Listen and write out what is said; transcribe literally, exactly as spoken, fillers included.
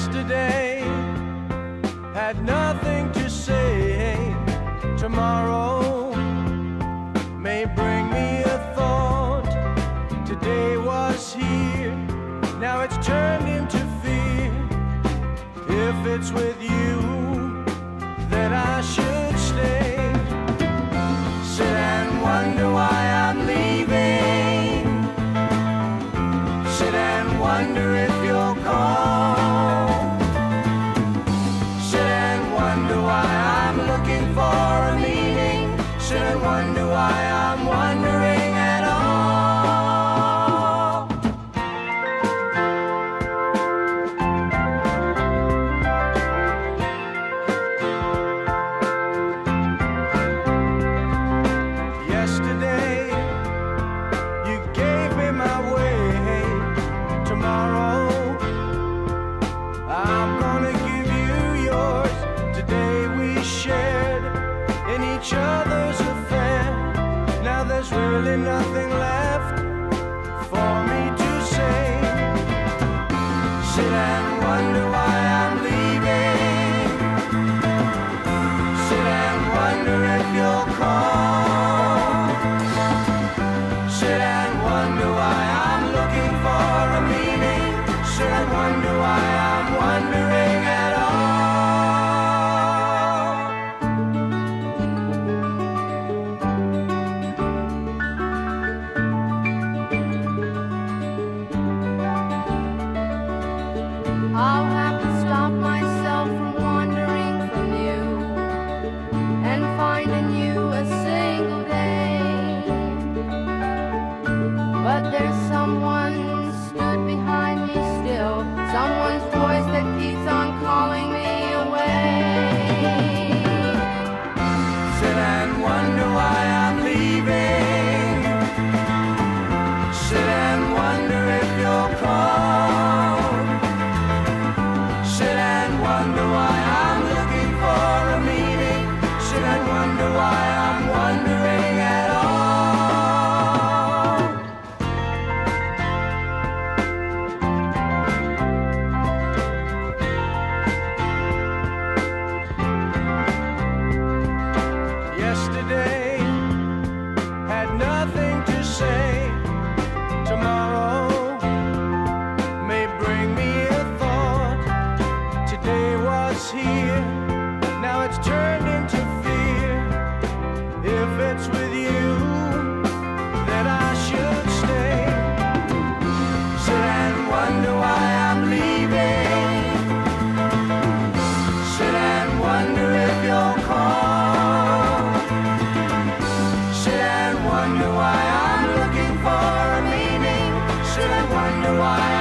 Yesterday had nothing to say. Tomorrow may bring me a thought. Today was here, now it's turned into fear. If it's with you, then I should stay. Sit and wonder why I'm leaving. Sit and wonder if you'll call. Sit and wonder why I'm looking for a meaning. Sit and wonder why I'm wondering at all. Yesterday, you gave me my way. Tomorrow, I'm gonna give you yours. Today we shared in each other's affair. Now there's really nothing left for me to say. Sit and wonder why I'm leaving. Sit and wonder if you'll call. Sit and wonder why I'm looking for a meaning. Sit and wonder why I'm wondering at all. I'll have to stop myself from wandering from you and finding you a single day. But there's someone stood behind me still, someone's voice that keeps on calling me away. Sit and wonder why I'm leaving. Sit and wonder if you'll call. Sit and wonder why I'm looking for a meaning. Sit and wonder why I'm wondering at all. Yesterday had nothing to say. Tomorrow may bring me a thought. Today was here, now it's turned into fear. If it's with you, then I should stay. Sit and wonder why I'm leaving. Sit and wonder if you'll call. Sit and wonder why I'm looking for a meaning. Sit and wonder why